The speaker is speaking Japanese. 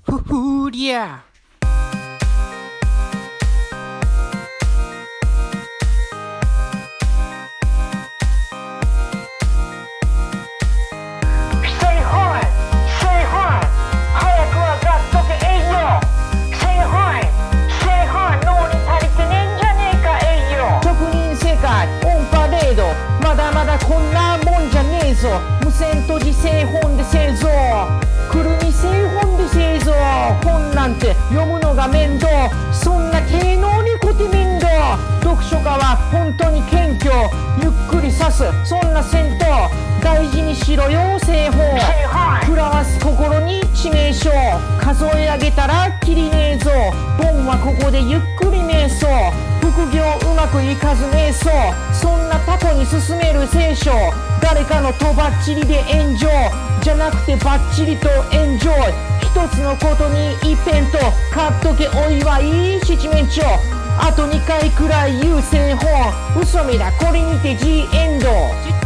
ふふりゃ。 こんなもんじゃねえぞ。無線と時製本で製造、くるみ製本で製造。本なんて読むのが面倒、そんな低能にこて面倒。読書家は本当に謙虚、ゆっくり指すそんな戦闘。大事にしろよ製本、食らわす心に致命傷。数え上げたらきりねえぞ。本はここでゆっくり瞑想、副業うまくいかず瞑想。そんなタコに進める聖書、誰かのとばっちりで炎上じゃなくてバッチリとエンジョイ。一つのことに一辺と買っとけお祝い七面鳥。あと2回くらい言う製本、嘘みだこれにて G エンド。